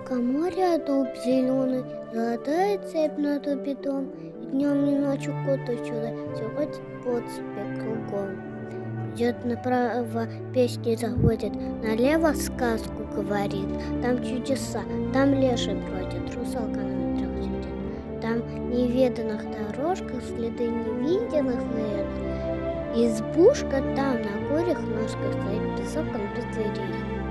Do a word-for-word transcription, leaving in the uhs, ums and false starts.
Лукоморье, дуб зеленый, золотая цепь на дубе дом. И днем и ночью кот чудо, все ходит под себе кругом. Идет направо, песни заводит, налево сказку говорит. Там чудеса, там леший бродит, русалка на ветрах сидит. Там неведанных дорожках следы невиденных лет. Избушка там на курьих ножках стоит без окон, без дверей.